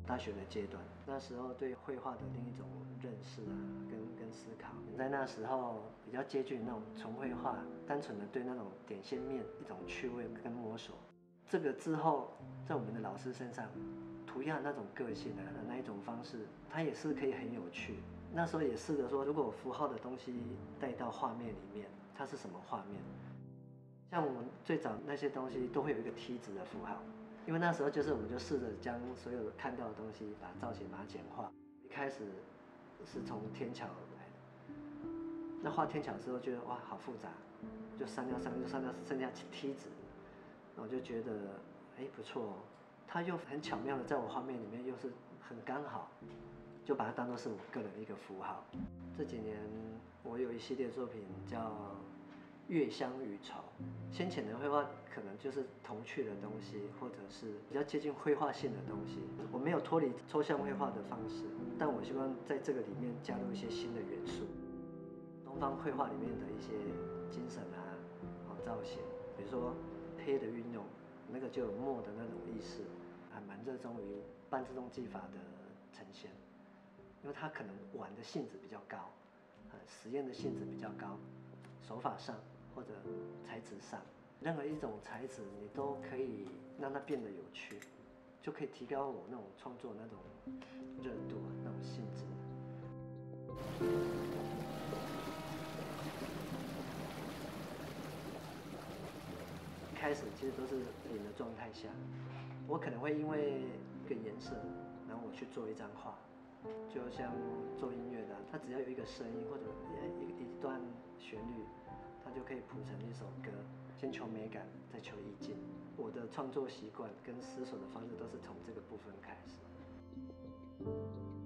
大学的阶段，那时候对绘画的另一种认识啊，跟思考，在那时候比较接近那种纯绘画，单纯的对那种点线面一种趣味跟摸索。这个之后，在我们的老师身上，涂鸦那种个性啊，那一种方式，它也是可以很有趣。那时候也试着说，如果符号的东西带到画面里面，它是什么画面？像我们最早那些东西都会有一个梯子的符号，因为那时候就是我们就试着将所有看到的东西把造型把它简化。一开始是从天桥来的，那画天桥的时候觉得哇好复杂，就删掉剩下梯子，我就觉得哎不错哦，它又很巧妙的在我画面里面又是很刚好，就把它当作是我个人的一个符号。这几年我有一系列作品叫月香与愁，先前的绘画可能就是童趣的东西，或者是比较接近绘画性的东西。我没有脱离抽象绘画的方式，但我希望在这个里面加入一些新的元素，东方绘画里面的一些精神啊，造型，比如说黑的运用，那个就有墨的那种意识，还蛮热衷于半自动技法的呈现，因为它可能玩的性质比较高，实验的性质比较高，手法上或者材质上，任何一种材质你都可以让它变得有趣，就可以提高我那种创作那种热度啊，那种性质。一开始其实都是零的状态下，我可能会因为一个颜色，然后我去做一张画，就像做音乐的，它只要有一个声音或者一段旋律，它就可以谱成一首歌。先求美感，再求意境。我的创作习惯跟思索的方式都是从这个部分开始。